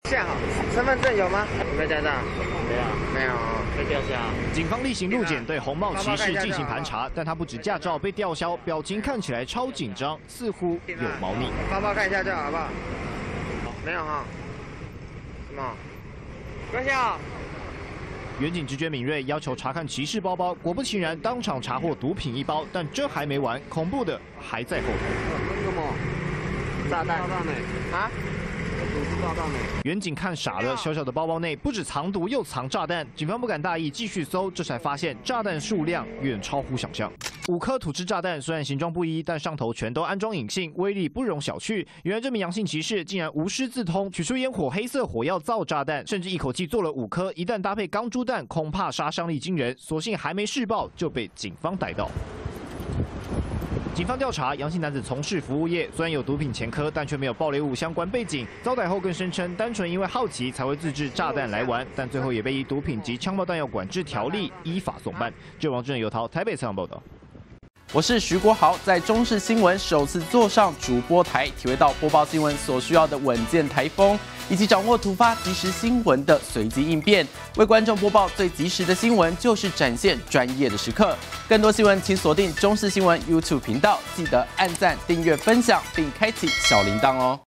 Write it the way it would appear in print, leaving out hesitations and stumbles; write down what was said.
下好，身份证有吗？有没有驾照？没有，被吊销。 警方例行路检对红帽骑士进行盘查，但他不止驾照被吊销，表情看起来超紧张，似乎有猫腻。 包包看一下就好，好不好？没有哈。什么？关系啊。 远警直觉敏锐，要求查看骑士包包，果不其然，当场查获毒品1包。但这还没完，恐怖的还在后头。 什么？炸弹？炸弹呢？啊？毒是炸弹呢？ 远警看傻了，小小的包包内不止藏毒，又藏炸弹。警方不敢大意，继续搜，这才发现炸弹数量远超乎想象。5颗土制炸弹虽然形状不一，但上头全都安装引信，威力不容小觑。原来这名杨姓骑士竟然无师自通，取出烟火、黑色火药造炸弹，甚至一口气做了5颗。一旦搭配钢珠弹，恐怕杀伤力惊人。所幸还没试爆，就被警方逮到。 警方调查，杨姓男子从事服务业，虽然有毒品前科，但却没有爆雷物相关背景。遭逮后更声称，单纯因为好奇才会自制炸弹来玩，但最后也被依毒品及枪炮弹药管制条例依法送办。就王志仁、尤涛台北采访报道。 我是徐国豪，在中视新闻首次坐上主播台，体会到播报新闻所需要的稳健台风，以及掌握突发即时新闻的随机应变。为观众播报最及时的新闻，就是展现专业的时刻。更多新闻，请锁定中视新闻 YouTube 频道，记得按赞、订阅、分享，并开启小铃铛哦。